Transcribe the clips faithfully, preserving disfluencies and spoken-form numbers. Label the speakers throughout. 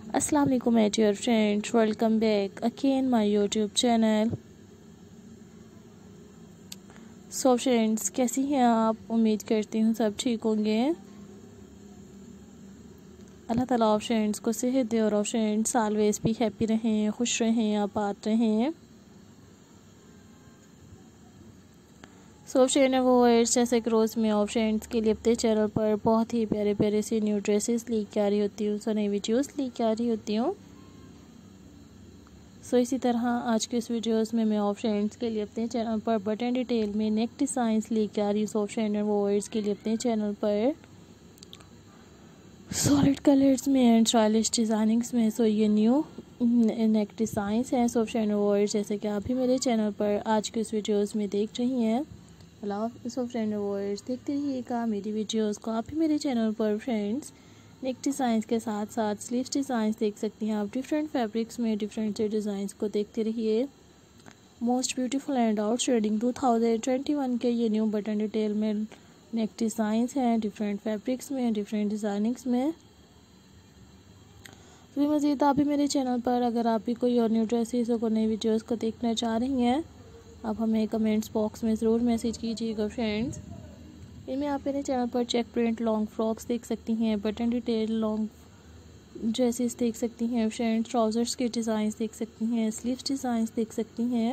Speaker 1: अस्सलाम वालेकुम my dear friends, welcome back again my YouTube channel। So friends, कैसी हैं आप? उम्मीद करती हूँ सब ठीक होंगे। अल्लाह ताला आप फ्रेंड्स को सेहत दे और आप फ्रेंड्स ऑलवेज भी हैप्पी रहें, खुश रहें, आबाद रहें। सो फ्रेंड वो जैसे कि रोज़ में और फ्रेंड्स के लिए अपने चैनल पर बहुत ही प्यारे प्यारे से न्यू ड्रेसेस लेके आ रही होती हूँ, सो नई वीडियोस लेके आ रही होती हूँ। सो इसी तरह आज के इस वीडियोस में मैं और फ्रेंड्स के लिए अपने चैनल पर बटन डिटेल में नेक डिज़ाइंस लेके आ रही हूँ। सो फ्रेंड वो के लिए अपने चैनल पर सॉलिड कलर्स में एंड स्टाइलिश डिज़ाइनिंग्स में सो ये न्यू नेक डिज़ाइंस हैं। सो फ्रेंड वो जैसे कि आप भी मेरे चैनल पर आज के इस वीडियोस में देख रही हैं। अल्लाह सो फ्रेंड व्यूअर्स देखते रहिएगा मेरी वीडियोस को। आप भी मेरे चैनल पर फ्रेंड्स नेक डिज़ाइंस के साथ साथ स्लीव्स डिज़ाइंस देख सकती हैं। आप डिफरेंट फैब्रिक्स में डिफरेंट से डिज़ाइंस को देखते रहिए। Most beautiful and outstanding two thousand twenty one के ये न्यू बटन डिटेल में नेक डिज़ाइंस हैं, डिफरेंट फैब्रिक्स में, डिफरेंट डिज़ाइनिंग्स में। तो मज़ीद आप भी मेरे चैनल पर अगर आप भी कोई और न्यू ड्रेसेस को नई वीडियोज़ को देखना चाह रही हैं, आप हमें कमेंट्स बॉक्स में ज़रूर मैसेज कीजिएगा फ्रेंड्स। इनमें आप मेरे चैनल पर चेक प्रिंट लॉन्ग फ्रॉक्स देख सकती हैं, बटन डिटेल लॉन्ग ड्रेसेस देख सकती हैं फ्रेंड्स, ट्राउज़र्स के डिज़ाइंस देख सकती हैं, स्लीव्स डिज़ाइंस देख सकती हैं।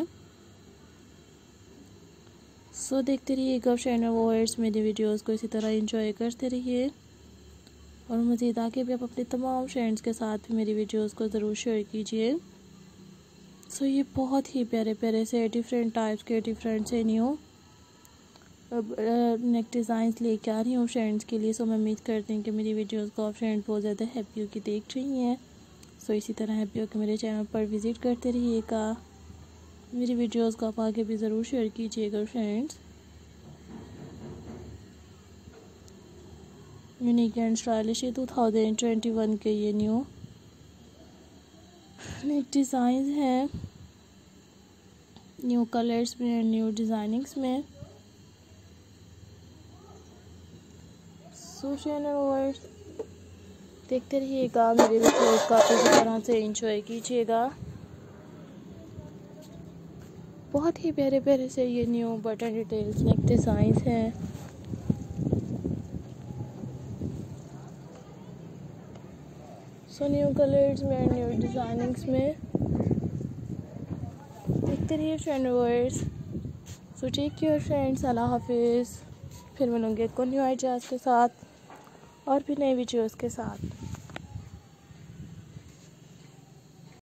Speaker 1: सो देखते रहिएगा फ्रेंड व्यूअर्स मेरी वीडियोस को, इसी तरह एंजॉय करते रहिए और मज़ीद आगे भी आप अपने तमाम फ्रेंड्स के साथ भी मेरी वीडियोस को ज़रूर शेयर कीजिए। सो so, ये बहुत ही प्यारे प्यारे से डिफरेंट टाइप्स के डिफरेंट से न्यू नेक डिज़ाइंस लेके आ रही हूँ फ्रेंड्स के लिए। सो so, मैं उम्मीद करती हूँ कि मेरी वीडियोस को आप फ्रेंड बहुत ज़्यादा हैप्पी हो के देख रही हैं। सो so, इसी तरह हैप्पी हो के मेरे चैनल पर विज़िट करते रहिएगा। मेरी वीडियोस को आप आगे भी ज़रूर शेयर कीजिएगा friends. Unique and stylish two thousand twenty one के ये न्यू नेक डिज़ाइन हैं, न्यू कलर्स में, न्यू डिज़ाइनिंग्स में। सो व्यूअर्स देखते रहिएगा मेरे वीडियोस का, इसी तरह से एंजॉय कीजिएगा। बहुत ही प्यारे प्यारे से ये new button details neck designs हैं। सो न्यू कलर्स में, न्यू डिज़ाइनिंग्स में देखते रहिए friend viewers. So take care friends, अल्लाह हाफिज़। फिर मिलूंगे एक और न्यू आइडियाज़ के साथ और भी नई वीडियोज़ के साथ।